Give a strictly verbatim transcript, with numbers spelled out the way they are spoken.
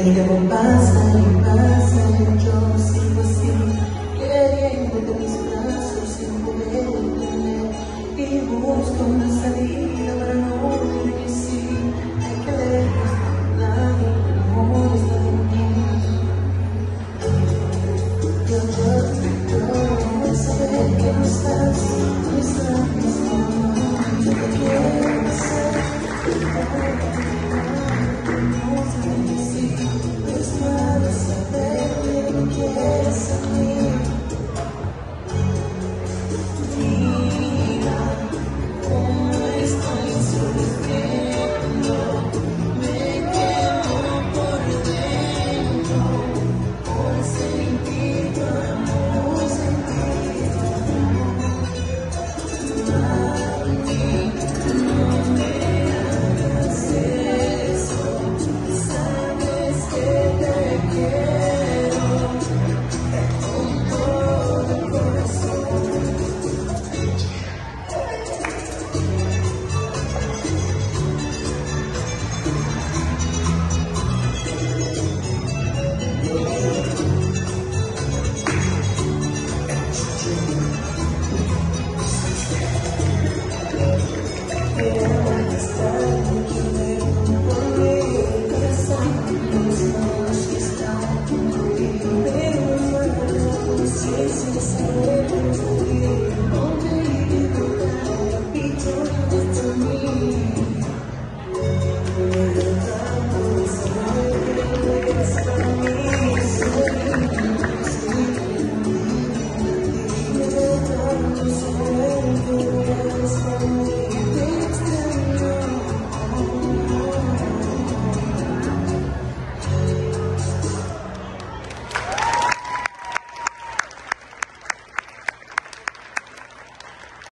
el tiempo pasa y pasa, yo sigo así, queriéndote mis brazos sin poder detener, y busco una salida para no decir que sí, hay que lejos de nadie, el amor está de mí. Yo, yo, yo, al saber que no estás, no estás, no, yo te quiero besar, no sé si, no es malo saber que no quieres a mí.